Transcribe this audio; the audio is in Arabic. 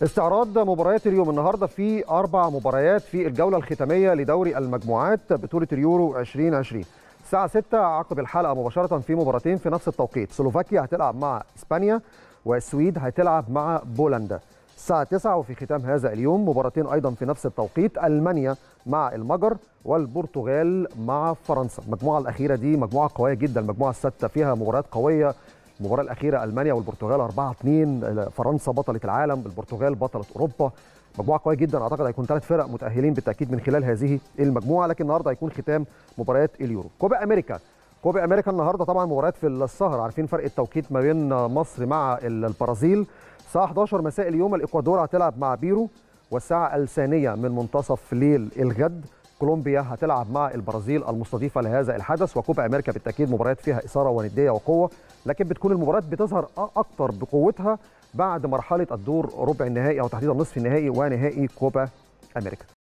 استعراض مباريات اليوم. النهارده في 4 مباريات في الجوله الختاميه لدوري المجموعات بطوله اليورو 2020. الساعه 6 عقب الحلقه مباشره في مباراتين في نفس التوقيت. سلوفاكيا هتلعب مع اسبانيا والسويد هتلعب مع بولندا. الساعه 9 وفي ختام هذا اليوم مباراتين ايضا في نفس التوقيت، المانيا مع المجر والبرتغال مع فرنسا. المجموعه الاخيره دي مجموعه قويه جدا، المجموعه السادسه فيها مباريات قويه. المباراه الاخيره المانيا والبرتغال 4-2، فرنسا بطله العالم، البرتغال بطله اوروبا. مجموعه قويه جدا، اعتقد هيكون 3 فرق متاهلين بالتاكيد من خلال هذه المجموعه، لكن النهارده هيكون ختام مباريات اليورو. كوبا امريكا النهارده طبعا مباريات في السهر، عارفين فرق التوقيت ما بين مصر مع البرازيل. الساعه 11 مساء اليوم الاكوادور هتلعب مع بيرو، والساعه الثانيه من منتصف ليل الغد كولومبيا هتلعب مع البرازيل المستضيفه لهذا الحدث. وكوبا امريكا بالتاكيد مباريات فيها اثاره ونديه وقوه، لكن بتكون المباريات بتظهر اكتر بقوتها بعد مرحله الدور ربع النهائي او تحديدا نصف النهائي ونهائي كوبا امريكا.